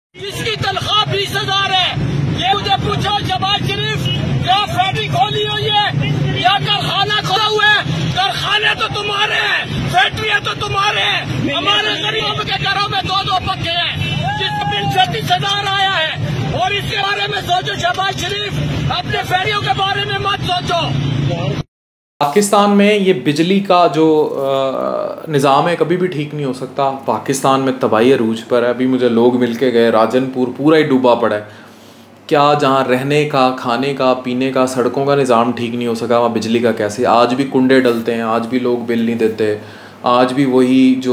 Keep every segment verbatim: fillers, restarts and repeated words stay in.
जिसकी तनख्वाह बीस हजार है, ये मुझे पूछो शहबाज शरीफ क्या फैक्ट्री खोली हुई है या कारखाना खोला हुआ है? कारखाने तो तुम्हारे हैं, फैक्ट्रियाँ तो तुम्हारे हैं, हमारे गरीबों के घरों में दो दो पक्के हैं जिसका बिल छत्तीस हजार आया है। और इसके बारे में सोचो शहबाज शरीफ, अपने फैक्ट्रियों के बारे में मत सोचो। पाकिस्तान में ये बिजली का जो निज़ाम है कभी भी ठीक नहीं हो सकता। पाकिस्तान में तबाही अरूज पर है। अभी मुझे लोग मिल के गए, राजनपुर पूरा ही डूबा पड़ा है। क्या जहाँ रहने का, खाने का, पीने का, सड़कों का निज़ाम ठीक नहीं हो सका, वहाँ बिजली का कैसे? आज भी कुंडे डलते हैं, आज भी लोग बिल नहीं देते, आज भी वही जो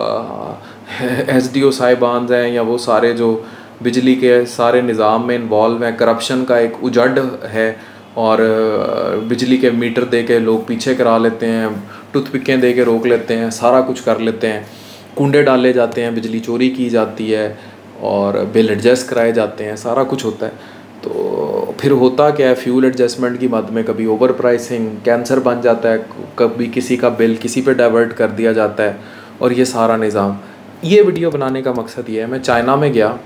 एस डी ओ साहिबान हैं या वो सारे जो बिजली के सारे निज़ाम में इन्वॉल्व हैं, करप्शन का एक उजड़ है। और बिजली के मीटर दे के लोग पीछे करा लेते हैं, टूथपिकें दे के रोक लेते हैं, सारा कुछ कर लेते हैं, कुंडे डाले जाते हैं, बिजली चोरी की जाती है और बिल एडजस्ट कराए जाते हैं, सारा कुछ होता है। तो फिर होता क्या है, फ्यूल एडजस्टमेंट की मद में कभी ओवर प्राइसिंग, कैंसर बन जाता है, कभी किसी का बिल किसी पे डाइवर्ट कर दिया जाता है। और ये सारा निज़ाम, ये वीडियो बनाने का मकसद ये है। मैं चाइना में गया,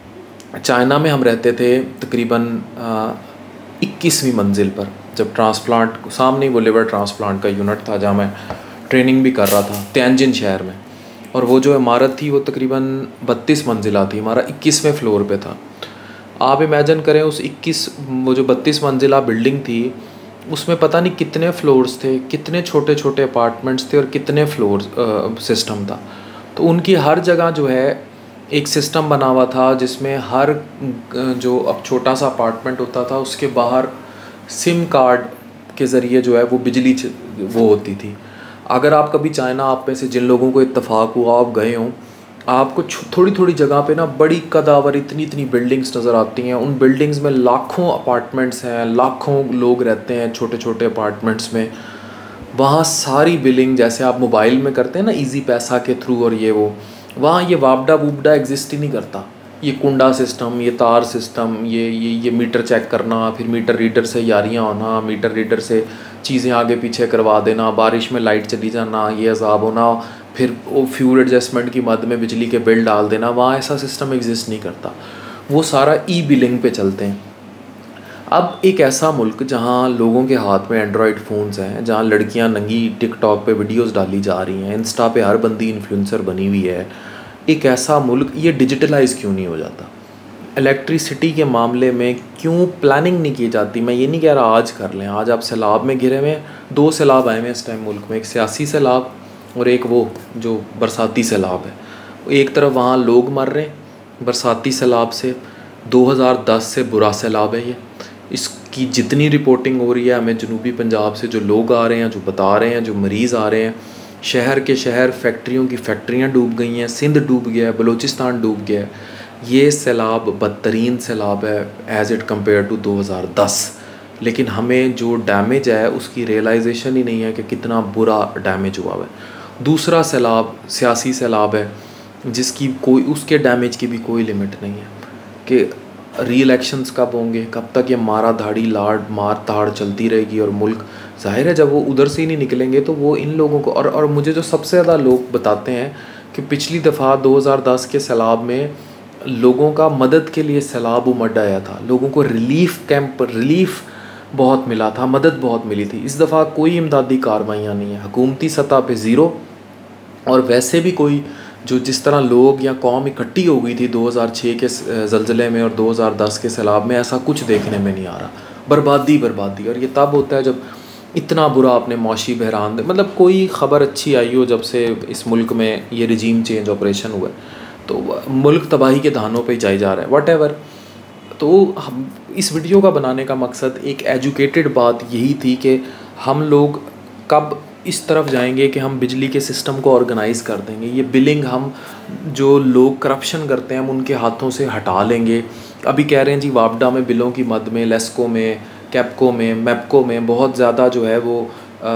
चाइना में हम रहते थे तकरीबन इक्कीसवीं मंजिल पर, जब ट्रांसप्लांट सामने वो लिवर ट्रांसप्लांट का यूनिट था जहाँ मैं ट्रेनिंग भी कर रहा था तियानजिन शहर में। और वो जो इमारत थी वो तकरीबन बत्तीस मंजिला थी, हमारा इक्कीसवें फ्लोर पे था। आप इमेजिन करें उस इक्कीस वो जो बत्तीस मंजिला बिल्डिंग थी उसमें पता नहीं कितने फ्लोर्स थे, कितने छोटे छोटे अपार्टमेंट्स थे और कितने फ्लोर सिस्टम था। तो उनकी हर जगह जो है एक सिस्टम बना हुआ था जिसमें हर जो अब छोटा सा अपार्टमेंट होता था उसके बाहर सिम कार्ड के ज़रिए जो है वो बिजली वो होती थी। अगर आप कभी चाइना, आप में से जिन लोगों को इत्तेफाक हुआ आप गए हों, आपको थोड़ी थोड़ी जगह पे ना बड़ी कदावर इतनी इतनी बिल्डिंग्स नज़र आती हैं। उन बिल्डिंग्स में लाखों अपार्टमेंट्स हैं, लाखों लोग रहते हैं छोटे छोटे अपार्टमेंट्स में। वहाँ सारी बिलिंग जैसे आप मोबाइल में करते हैं ना ईजी पैसा के थ्रू और ये वो, वहाँ ये वापडा वूपडा एग्जिस्ट ही नहीं करता। ये कुंडा सिस्टम, ये तार सिस्टम, ये ये ये मीटर चेक करना, फिर मीटर रीडर से यारियाँ होना, मीटर रीडर से चीज़ें आगे पीछे करवा देना, बारिश में लाइट चली जाना, ये अजाब होना, फिर वो फ्यूल एडजस्टमेंट की मद में बिजली के बिल डाल देना, वहाँ ऐसा सिस्टम एग्जिस्ट नहीं करता। वो सारा ई बिलिंग पे चलते हैं। अब एक ऐसा मुल्क जहाँ लोगों के हाथ में एंड्रॉयड फ़ोन्स हैं, जहाँ लड़कियाँ नंगी टिकटॉक पे वीडियोस डाली जा रही हैं, इंस्टा पे हर बंदी इन्फ्लुएंसर बनी हुई है, एक ऐसा मुल्क ये डिजिटलाइज क्यों नहीं हो जाता? इलेक्ट्रिसिटी के मामले में क्यों प्लानिंग नहीं की जाती? मैं ये नहीं कह रहा आज कर लें, आज आप सैलाब में घिरे हुए, दो सैलाब आए हुए इस टाइम मुल्क में, एक सियासी सैलाब और एक वो जो बरसाती सैलाब है। एक तरफ वहाँ लोग मर रहे हैं बरसाती सैलाब से, दो हज़ार दस से बुरा सैलाब है ये। इसकी जितनी रिपोर्टिंग हो रही है हमें जनूबी पंजाब से, जो लोग आ रहे हैं, जो बता रहे हैं, जो मरीज़ आ रहे हैं, शहर के शहर, फैक्ट्रियों की फैक्ट्रियां डूब गई हैं, सिंध डूब गया है, बलूचिस्तान डूब गया है। ये सैलाब बदतरीन सैलाब है एज़ इट कम्पेयर टू दो हज़ार दस। लेकिन हमें जो डैमेज है उसकी रियलाइजेशन ही नहीं है कि कितना बुरा डैमेज हुआ है। दूसरा सैलाब सियासी सैलाब है जिसकी कोई, उसके डैमेज की भी कोई लिमिट नहीं है कि री इलेक्शंस कब होंगे, कब तक ये मारा धाड़ी लाड़ मार ताड़ चलती रहेगी। और मुल्क जाहिर है जब वो उधर से ही नहीं निकलेंगे तो वो इन लोगों को और और मुझे जो सबसे ज़्यादा लोग बताते हैं कि पिछली दफ़ा दो हज़ार दस के सैलाब में लोगों का मदद के लिए सैलाब उमड़ आया था, लोगों को रिलीफ कैंप, रिलीफ बहुत मिला था, मदद बहुत मिली थी। इस दफ़ा कोई इमदादी कार्रवाइयाँ नहीं है, हुकूमती सतह पे ज़ीरो। और वैसे भी कोई जो जिस तरह लोग या कौम इकट्ठी हो गई थी दो हज़ार छह के ज़लज़ले में और दो हज़ार दस के सैलाब में, ऐसा कुछ देखने में नहीं आ रहा। बर्बादी बर्बादी। और ये तब होता है जब इतना बुरा अपने मौशी बहरान, मतलब कोई ख़बर अच्छी आई हो जब से इस मुल्क में ये रिजीम चेंज ऑपरेशन हुआ है, तो मुल्क तबाही के धानों पे जाए जा रहा है, वट एवर। तो हम इस वीडियो का बनाने का मकसद एक एजुकेटेड बात यही थी कि हम लोग कब इस तरफ जाएंगे कि हम बिजली के सिस्टम को ऑर्गेनाइज़ कर देंगे। ये बिलिंग हम जो लोग करप्शन करते हैं हम उनके हाथों से हटा लेंगे। अभी कह रहे हैं जी वापडा में बिलों की मद में, लेस्को में, कैप्को में, मैप्को में बहुत ज़्यादा जो है वो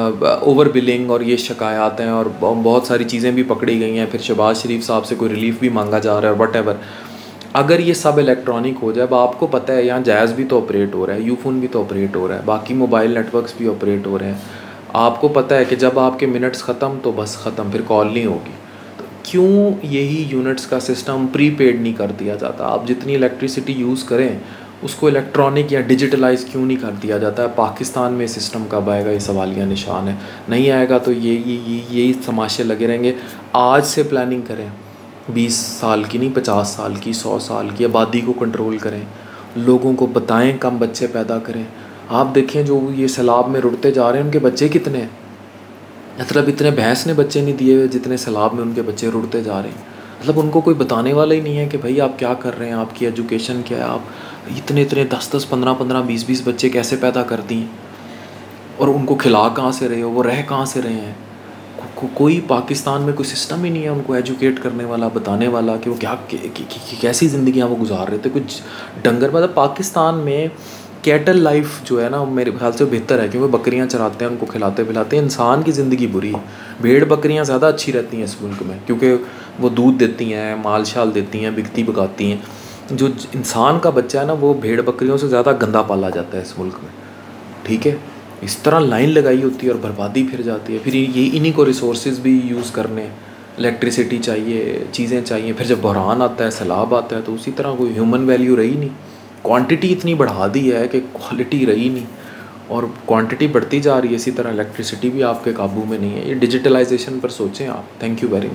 ओवर बिलिंग और ये शिकायत हैं और बहुत सारी चीज़ें भी पकड़ी गई हैं। फिर शहबाज शरीफ साहब से कोई रिलीफ भी मांगा जा रहा है, वट एवर। अगर ये सब इलेक्ट्रॉनिक हो जाए, अब आपको पता है यहाँ जायज़ भी तो ऑपरेट हो रहा है, यूफोन भी तो ऑपरेट हो रहा है, बाकी मोबाइल नेटवर्क्स भी ऑपरेट हो रहे हैं। आपको पता है कि जब आपके मिनट्स ख़त्म तो बस ख़त्म, फिर कॉल नहीं होगी। तो क्यों यही यूनिट्स का सिस्टम प्रीपेड नहीं कर दिया जाता? आप जितनी इलेक्ट्रिसिटी यूज़ करें उसको इलेक्ट्रॉनिक या डिजिटलाइज क्यों नहीं कर दिया जाता है? पाकिस्तान में सिस्टम कब आएगा, ये सवालिया निशान है। नहीं आएगा तो ये ये ये यही तमाशे लगे रहेंगे। आज से प्लानिंग करें, बीस साल की नहीं, पचास साल की, सौ साल की। आबादी को कंट्रोल करें, लोगों को बताएं, कम बच्चे पैदा करें। आप देखें जो ये सैलाब में रुड़ते जा रहे हैं उनके बच्चे कितने हैं? मतलब इतने भैंस ने बच्चे नहीं दिए हुए जितने सैलाब में उनके बच्चे रुड़ते जा रहे हैं। मतलब उनको कोई बताने वाला ही नहीं है कि भाई आप क्या कर रहे हैं, आपकी एजुकेशन क्या है, आप इतने इतने दस दस पंद्रह पंद्रह बीस बीस बच्चे कैसे पैदा करती हैं और उनको खिला कहाँ से रहे हो, वो रह कहाँ से रहे हैं? को, को, कोई पाकिस्तान में कोई सिस्टम ही नहीं है उनको एजुकेट करने वाला, बताने वाला कि वो क्या कि, कि, कि, कैसी ज़िंदगियाँ वो गुजार रहे थे। कुछ डंगर, मतलब पाकिस्तान में कैटल लाइफ जो है ना मेरे ख्याल से बेहतर है, क्योंकि बकरियां चराते हैं, उनको खिलाते पिलाते हैं। इंसान की ज़िंदगी बुरी है। भेड़ बकरियां ज़्यादा अच्छी रहती हैं इस मुल्क में, क्योंकि वो दूध देती हैं, माल शाल देती हैं, बिकती बकाती हैं। जो इंसान का बच्चा है ना वो भेड़ बकरियों से ज़्यादा गंदा पाला जाता है इस मुल्क में। ठीक है, इस तरह लाइन लगाई होती है और बर्बादी फिर जाती है। फिर ये इन्हीं को रिसोर्सेज भी यूज़ करने, इलेक्ट्रिसिटी चाहिए, चीज़ें चाहिए। फिर जब बहरान आता है, सैलाब आता है, तो उसी तरह कोई ह्यूमन वैल्यू रही नहीं। क्वांटिटी इतनी बढ़ा दी है कि क्वालिटी रही नहीं, और क्वांटिटी बढ़ती जा रही है। इसी तरह इलेक्ट्रिसिटी भी आपके काबू में नहीं है। ये डिजिटलाइजेशन पर सोचें आप। Thank you very much.